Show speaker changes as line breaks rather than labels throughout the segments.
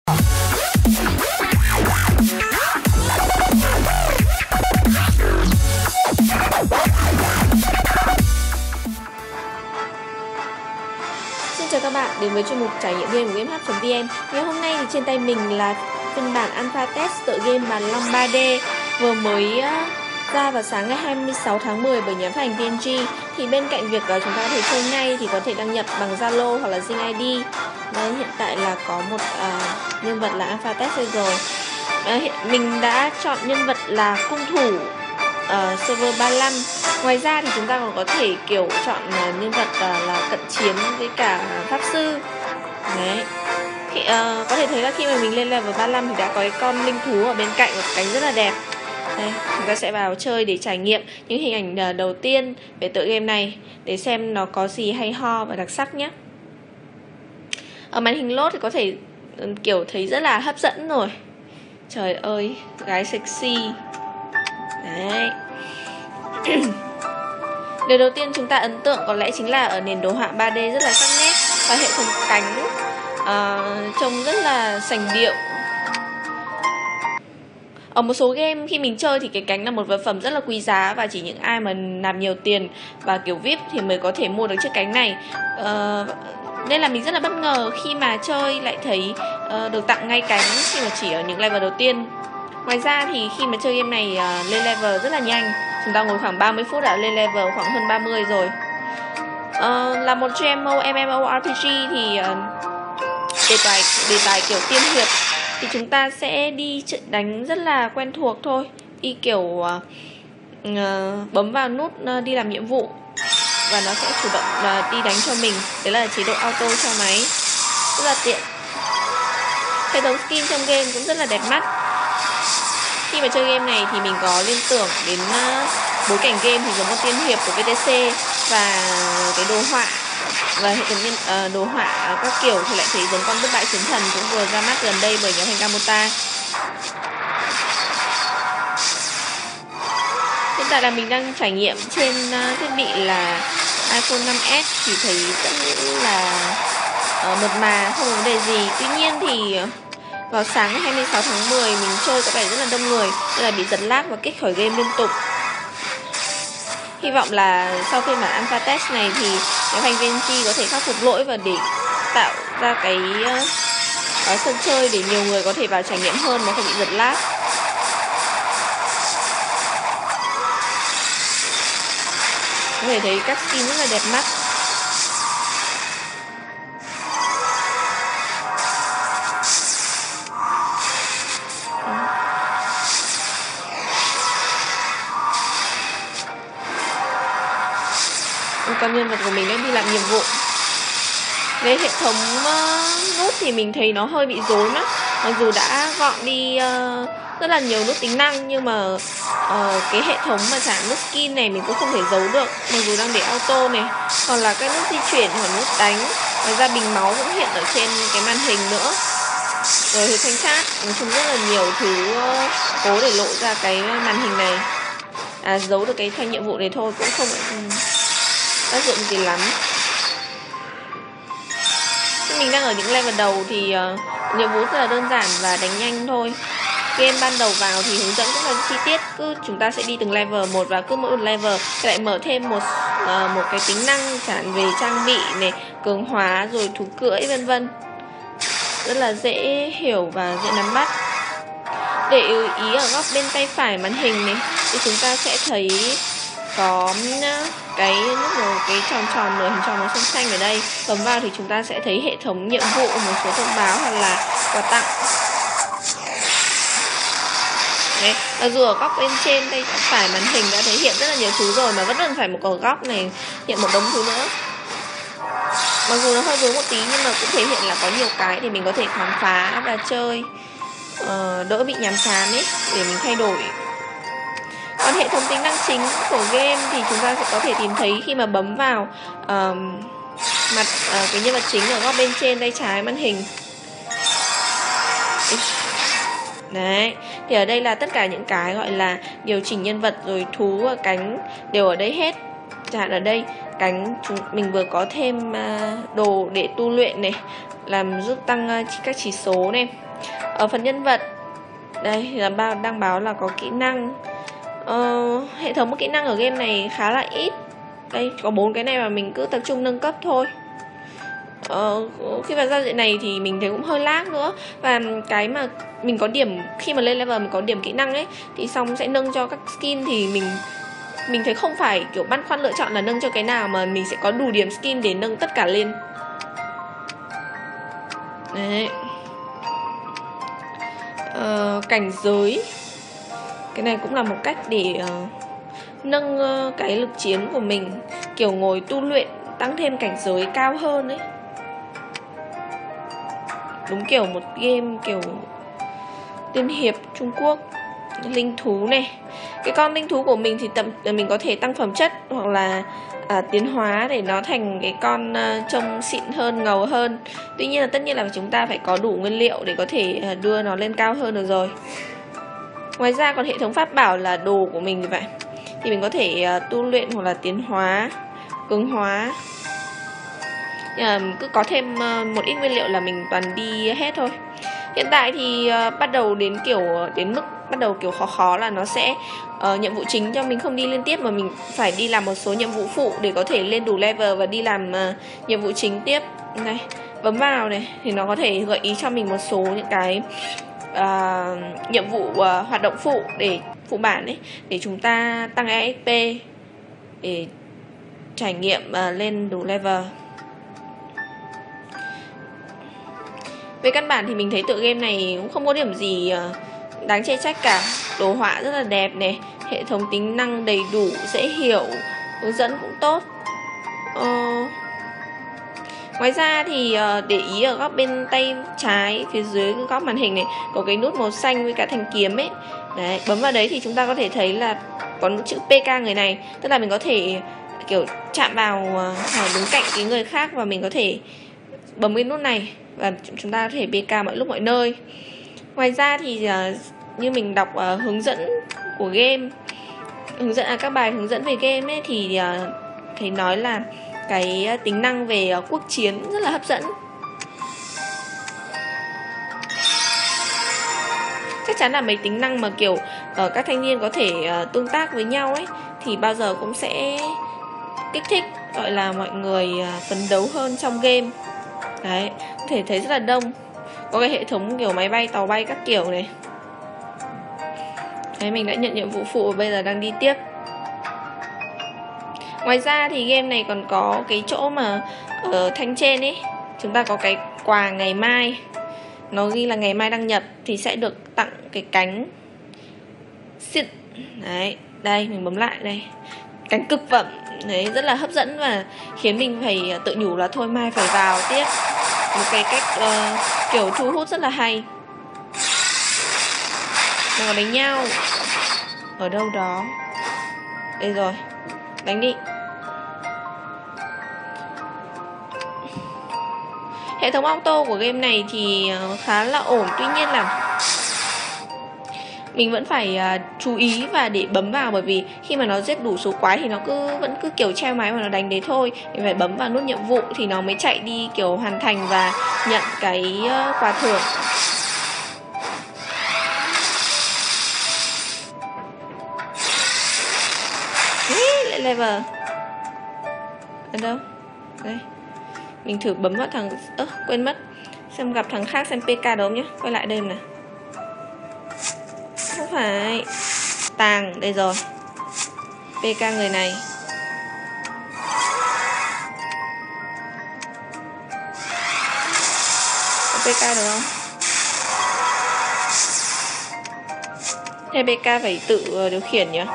Xin chào các bạn đến với chuyên mục trải nghiệm game của GameHub.vn. Ngày hôm nay thì trên tay mình là phiên bản alpha test tựa game Bàn Long 3D vừa mới ra vào sáng ngày 26 tháng 10 bởi nhà phát hành TNG. Thì bên cạnh việc chúng ta có thể chơi ngay thì có thể đăng nhập bằng Zalo hoặc là Zing ID. Đấy, hiện tại là có một nhân vật là alpha test rồi. Mình đã chọn nhân vật là cung thủ server 35. Ngoài ra thì chúng ta còn có thể kiểu chọn nhân vật là cận chiến với cả pháp sư. Đấy. Có thể thấy là khi mà mình lên level 35 thì đã có cái con linh thú ở bên cạnh, một cánh rất là đẹp. Đây, chúng ta sẽ vào chơi để trải nghiệm những hình ảnh đầu tiên về tựa game này để xem nó có gì hay ho và đặc sắc nhé. Ở màn hình lốt thì có thể kiểu thấy rất là hấp dẫn rồi. Trời ơi, gái sexy. Đấy. Điều đầu tiên chúng ta ấn tượng có lẽ chính là ở nền đồ họa 3D rất là sắc nét và hệ thống cánh trông rất là sành điệu. Ở một số game khi mình chơi thì cái cánh là một vật phẩm rất là quý giá và chỉ những ai mà nạp nhiều tiền và kiểu VIP thì mới có thể mua được chiếc cánh này. Nên là mình rất là bất ngờ khi mà chơi lại thấy được tặng ngay cánh khi mà chỉ ở những level đầu tiên. Ngoài ra thì khi mà chơi game này lên level rất là nhanh. Chúng ta ngồi khoảng 30 phút đã lên level khoảng hơn 30 rồi. Là một GMO MMORPG thì đề tài kiểu tiên hiệp thì chúng ta sẽ đi đánh rất là quen thuộc thôi. Đi kiểu bấm vào nút đi làm nhiệm vụ và nó sẽ chủ động đi đánh cho mình. Đấy là chế độ auto cho máy, rất là tiện. Hệ thống skin trong game cũng rất là đẹp mắt. Khi mà chơi game này thì mình có liên tưởng đến bối cảnh game thì giống một tiên hiệp của VTC và cái đồ họa và hệ thống đồ họa các kiểu thì lại thấy giống con bất bại chiến thần cũng vừa ra mắt gần đây bởi nhà thành Gamota. Hiện tại là mình đang trải nghiệm trên thiết bị là iPhone 5S thì thấy rất là mượt mà, không có vấn đề gì. Tuy nhiên thì vào sáng ngày 26 tháng 10 mình chơi có vẻ rất là đông người nên là bị giật lag và kích khỏi game liên tục. Hy vọng là sau phiên bản alpha test này thì nhà phát hành TNG có thể khắc phục lỗi và để tạo ra cái sân chơi để nhiều người có thể vào trải nghiệm hơn mà không bị giật lag. Có thể thấy các skin rất là đẹp mắt. Con nhân vật của mình đang đi làm nhiệm vụ. Về hệ thống nút thì mình thấy nó hơi bị rối mắt. Mặc dù đã gọn đi rất là nhiều nút tính năng nhưng mà cái hệ thống mà trả nút skin này mình cũng không thể giấu được. Mặc dù đang để auto này, còn là cái nút di chuyển hoặc nút đánh. Ngoài ra bình máu cũng hiện ở trên cái màn hình nữa. Rồi thì thanh chat, nói chung rất là nhiều thứ cố để lộ ra cái màn hình này. Giấu được cái thanh nhiệm vụ này thôi cũng không tác dụng gì lắm. Mình đang ở những level đầu thì nhiệm vụ rất là đơn giản và đánh nhanh thôi. Game ban đầu vào thì hướng dẫn rất là chi tiết, cứ chúng ta sẽ đi từng level một và cứ mỗi một level lại mở thêm một cái tính năng chẳng về trang bị này, cường hóa rồi thú cưỡi vân vân. Rất là dễ hiểu và dễ nắm bắt. Để ý ở góc bên tay phải màn hình này thì chúng ta sẽ thấy có cái nút một cái tròn tròn nửa hình tròn màu xanh xanh ở đây. Bấm vào thì chúng ta sẽ thấy hệ thống nhiệm vụ, một số thông báo hoặc là quà tặng. Đấy, mặc dù ở góc bên trên tay phải màn hình đã thể hiện rất là nhiều thứ rồi mà vẫn còn phải một ở góc này hiện một đống thứ nữa. Mặc dù nó hơi vướng một tí nhưng mà cũng thể hiện là có nhiều cái để mình có thể khám phá và chơi đỡ bị nhàm chán ấy, để mình thay đổi. Còn hệ thống tính năng chính của game thì chúng ta sẽ có thể tìm thấy khi mà bấm vào mặt cái nhân vật chính ở góc bên trên tay trái màn hình. Đấy, thì ở đây là tất cả những cái gọi là điều chỉnh nhân vật rồi thú và cánh đều ở đây hết. Chẳng hạn ở đây cánh mình vừa có thêm đồ để tu luyện này, làm giúp tăng các chỉ số này. Ở phần nhân vật đây là đang báo là có kỹ năng. Hệ thống kỹ năng ở game này khá là ít. Đây có 4 cái này mà mình cứ tập trung nâng cấp thôi. Khi vào giao diện này thì mình thấy cũng hơi lag nữa. Và cái mà mình có điểm, khi mà lên level mình có điểm kỹ năng ấy, thì xong sẽ nâng cho các skin. Thì mình thấy không phải kiểu băn khoăn lựa chọn là nâng cho cái nào, mà mình sẽ có đủ điểm skin để nâng tất cả lên. Đấy. Cảnh giới, cái này cũng là một cách để nâng cái lực chiến của mình, kiểu ngồi tu luyện tăng thêm cảnh giới cao hơn ấy. Đúng kiểu một game kiểu tiên hiệp Trung Quốc. Linh thú này, cái con linh thú của mình thì mình có thể tăng phẩm chất hoặc là tiến hóa để nó thành cái con trông xịn hơn, ngầu hơn. Tuy nhiên là tất nhiên là chúng ta phải có đủ nguyên liệu để có thể đưa nó lên cao hơn được rồi. Ngoài ra còn hệ thống pháp bảo là đồ của mình như vậy, thì mình có thể tu luyện hoặc là tiến hóa, cường hóa. Cứ có thêm một ít nguyên liệu là mình toàn đi hết thôi. Hiện tại thì bắt đầu đến mức bắt đầu kiểu khó là nó sẽ nhiệm vụ chính cho mình không đi liên tiếp, mà mình phải đi làm một số nhiệm vụ phụ để có thể lên đủ level và đi làm nhiệm vụ chính tiếp. Đây, bấm vào này thì nó có thể gợi ý cho mình một số những cái nhiệm vụ hoạt động phụ để phụ bản ấy, để chúng ta tăng EXP để trải nghiệm lên đủ level. Về căn bản thì mình thấy tựa game này cũng không có điểm gì đáng chê trách cả. Đồ họa rất là đẹp này, hệ thống tính năng đầy đủ, dễ hiểu, hướng dẫn cũng tốt. Ngoài ra thì để ý ở góc bên tay trái phía dưới góc màn hình này có cái nút màu xanh với cả thanh kiếm ấy. Đấy, bấm vào đấy thì chúng ta có thể thấy là có chữ PK người này, tức là mình có thể kiểu chạm vào hoặc đứng cạnh cái người khác và mình có thể bấm cái nút này và chúng ta có thể PK mọi lúc mọi nơi. Ngoài ra thì như mình đọc hướng dẫn của game, các bài hướng dẫn về game ấy, thì thấy nói là cái tính năng về quốc chiến rất là hấp dẫn. Chắc chắn là mấy tính năng mà kiểu các thanh niên có thể tương tác với nhau ấy thì bao giờ cũng sẽ kích thích, gọi là mọi người phấn đấu hơn trong game. Đấy, có thể thấy rất là đông. Có cái hệ thống kiểu máy bay, tàu bay các kiểu này. Đấy, mình đã nhận nhiệm vụ phụ và bây giờ đang đi tiếp. Ngoài ra thì game này còn có cái chỗ mà ở thanh trên ấy, chúng ta có cái quà ngày mai, nó ghi là ngày mai đăng nhập thì sẽ được tặng cái cánh xịn. Đấy, đây mình bấm lại đây, cánh cực phẩm. Đấy, rất là hấp dẫn và khiến mình phải tự nhủ là thôi mai phải vào tiếp. Một cái cách kiểu thu hút rất là hay. Đừng có đánh nhau. Ở đâu đó. Đây rồi, đánh đi. Hệ thống auto của game này thì khá là ổn. Tuy nhiên là mình vẫn phải chú ý và để bấm vào, bởi vì khi mà nó giết đủ số quái thì nó vẫn cứ kiểu treo máy và nó đánh đấy thôi. Mình phải bấm vào nút nhiệm vụ thì nó mới chạy đi kiểu hoàn thành và nhận cái quà thưởng. Lại level. Ở đâu? Đây. Mình thử bấm vào thằng... quên mất. Xem gặp thằng khác xem PK đúng nhé. Quay lại đây nào. Không phải. Tàng, đây rồi. PK người này. Có PK được không? Thế PK phải tự điều khiển nhỉ?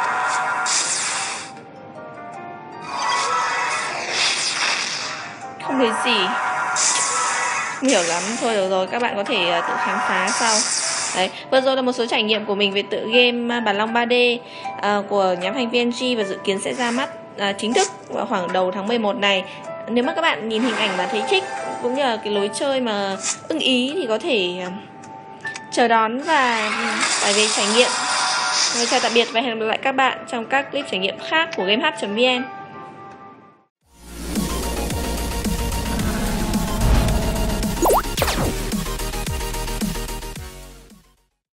Không thấy gì. Không hiểu lắm. Thôi được rồi, các bạn có thể tự khám phá sau. Đấy, vừa rồi là một số trải nghiệm của mình về tựa game Bản Long 3D của nhóm thành viên VNG và dự kiến sẽ ra mắt chính thức vào khoảng đầu tháng 11 này. Nếu mà các bạn nhìn hình ảnh mà thấy thích cũng như là cái lối chơi mà ưng ý thì có thể chờ đón và tải về trải nghiệm. Chào tạm biệt và hẹn gặp lại các bạn trong các clip trải nghiệm khác của GameHub.vn.